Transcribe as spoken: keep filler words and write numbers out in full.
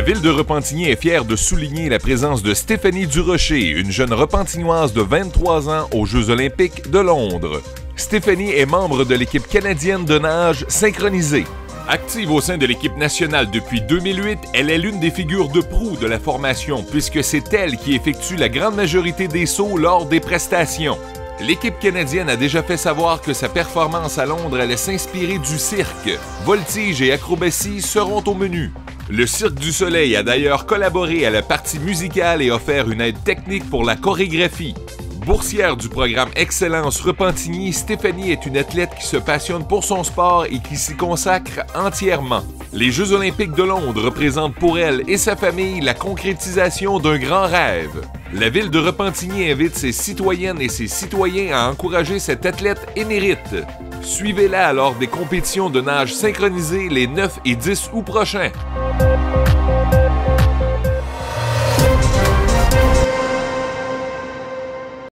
ville de Repentigny est fière de souligner la présence de Stéphanie Durocher, une jeune repentignoise de vingt-trois ans aux Jeux olympiques de Londres. Stéphanie est membre de l'équipe canadienne de nage synchronisée. Active au sein de l'équipe nationale depuis deux mille huit, elle est l'une des figures de proue de la formation puisque c'est elle qui effectue la grande majorité des sauts lors des prestations. L'équipe canadienne a déjà fait savoir que sa performance à Londres allait s'inspirer du cirque. Voltige et acrobatie seront au menu. Le Cirque du Soleil a d'ailleurs collaboré à la partie musicale et offert une aide technique pour la chorégraphie. Boursière du programme Excellence Repentigny, Stéphanie est une athlète qui se passionne pour son sport et qui s'y consacre entièrement. Les Jeux olympiques de Londres représentent pour elle et sa famille la concrétisation d'un grand rêve. La ville de Repentigny invite ses citoyennes et ses citoyens à encourager cette athlète émérite. Suivez-la lors des compétitions de nage synchronisées les neuf et dix août prochains.